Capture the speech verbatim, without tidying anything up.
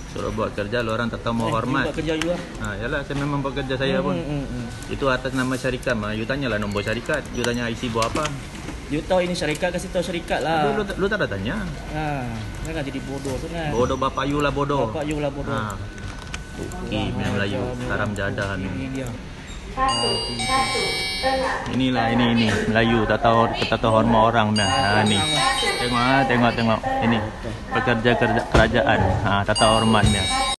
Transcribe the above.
Suruh buat kerja, lu orang tak tahu mau Eh, hormat. buat kerja juga. Ha, yalah, saya memang buat kerja saya pun. Hmm, hmm, hmm. Itu atas nama syarikat mah. You tanyalah nombor syarikat. You tanya I C buat apa. You tahu ini syarikat, kasih tahu syarikat lah. Lu, lu, lu tak ada tanya. Ha, jangan jadi bodoh tu kan. Bodoh bapak you lah bodoh. Bapak you lah bodoh. Ha. Okey, punya Melayu. Haram jadah ni. Ini dia. Inilah ini ini Melayu tak tahu tak tahu hormat orang dah. Ha ni. Tengok ah, tengok tengok. Ini pekerja kerja kerajaan. Ha, tak tahu hormatnya.